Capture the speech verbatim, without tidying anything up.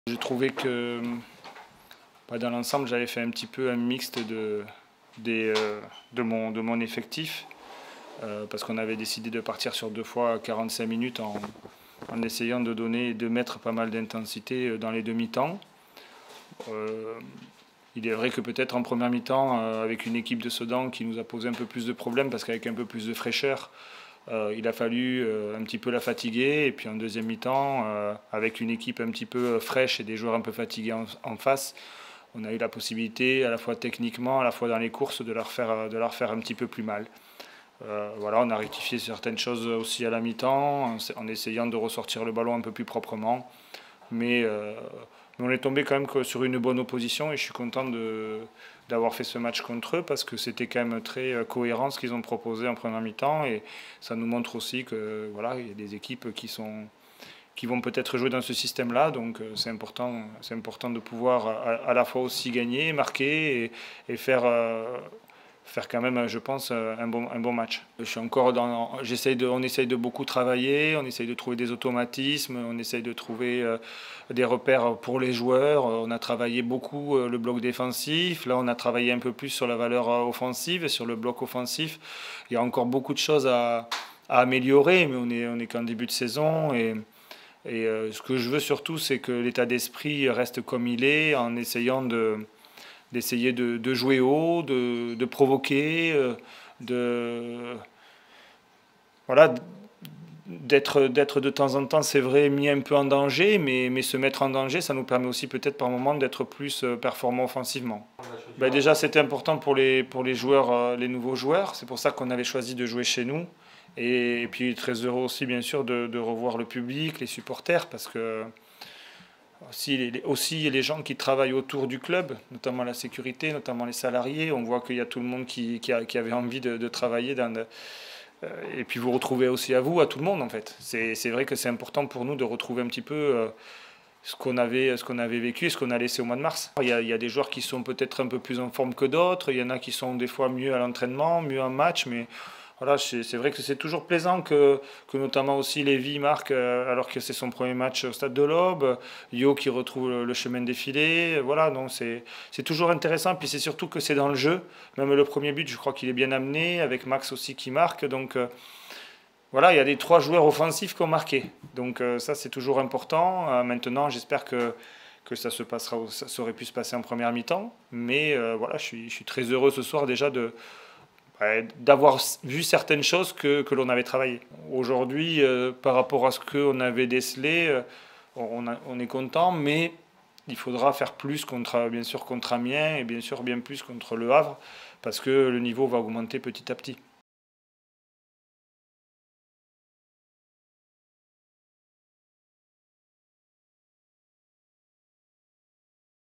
J'ai trouvé que bah, dans l'ensemble, j'avais fait un petit peu un mixte de, des, euh, de, mon, de mon effectif, euh, parce qu'on avait décidé de partir sur deux fois quarante-cinq minutes en, en essayant de donner, de mettre pas mal d'intensité dans les demi-temps. Euh, il est vrai que peut-être en première mi-temps, euh, avec une équipe de Sedan qui nous a posé un peu plus de problèmes, parce qu'avec un peu plus de fraîcheur, Euh, il a fallu euh, un petit peu la fatiguer, et puis en deuxième mi-temps, euh, avec une équipe un petit peu fraîche et des joueurs un peu fatigués en, en face, on a eu la possibilité, à la fois techniquement, à la fois dans les courses, de leur faire, de leur faire un petit peu plus mal. Euh, voilà, on a rectifié certaines choses aussi à la mi-temps, en, en essayant de ressortir le ballon un peu plus proprement. Mais, euh, mais on est tombé quand même sur une bonne opposition, et je suis content de, d'avoir fait ce match contre eux, parce que c'était quand même très cohérent ce qu'ils ont proposé en première mi-temps, et ça nous montre aussi que voilà, il y a des équipes qui sont qui vont peut-être jouer dans ce système-là, donc c'est important, c'est important de pouvoir à, à la fois aussi gagner, marquer et, et faire euh, faire quand même, je pense, un bon, un bon match. Je suis encore dans, j'essaye de, on essaye de beaucoup travailler, on essaye de trouver des automatismes, on essaye de trouver euh, des repères pour les joueurs. On a travaillé beaucoup euh, le bloc défensif, là on a travaillé un peu plus sur la valeur euh, offensive et sur le bloc offensif. Il y a encore beaucoup de choses à, à améliorer, mais on est, on est qu'en début de saison, et, et euh, ce que je veux surtout, c'est que l'état d'esprit reste comme il est, en essayant de d'essayer de, de jouer haut, de, de provoquer, euh, de voilà, d'être d'être de temps en temps, c'est vrai, mis un peu en danger, mais, mais se mettre en danger, ça nous permet aussi peut-être par moment d'être plus performant offensivement. Ben déjà, c'était important pour les, pour les joueurs, les nouveaux joueurs, c'est pour ça qu'on avait choisi de jouer chez nous. Et, et puis très heureux aussi, bien sûr, de, de revoir le public, les supporters, parce que Aussi les, aussi les gens qui travaillent autour du club, notamment la sécurité, notamment les salariés. On voit qu'il y a tout le monde qui, qui, a, qui avait envie de, de travailler. Dans de, euh, et puis vous retrouvez aussi à vous, à tout le monde en fait. C'est vrai que c'est important pour nous de retrouver un petit peu euh, ce qu'on avait, ce qu'on avait vécu et ce qu'on a laissé au mois de mars. Il y a, il y a des joueurs qui sont peut-être un peu plus en forme que d'autres. Il y en a qui sont des fois mieux à l'entraînement, mieux en match, mais voilà, c'est vrai que c'est toujours plaisant que, que notamment aussi Lévy marque euh, alors que c'est son premier match au Stade de l'Aube, Yo qui retrouve le, le chemin défilé, voilà, donc c'est toujours intéressant, puis c'est surtout que c'est dans le jeu, même le premier but je crois qu'il est bien amené, avec Max aussi qui marque, donc euh, voilà, il y a des trois joueurs offensifs qui ont marqué, donc euh, ça c'est toujours important. Euh, maintenant j'espère que que ça se passera, ça aurait pu se passer en première mi-temps, mais euh, voilà, je suis, je suis très heureux ce soir déjà de d'avoir vu certaines choses que, que l'on avait travaillées. Aujourd'hui, euh, par rapport à ce qu'on avait décelé, euh, on, a, on est content, mais il faudra faire plus, contre, bien sûr, contre Amiens et bien sûr bien plus contre Le Havre, parce que le niveau va augmenter petit à petit.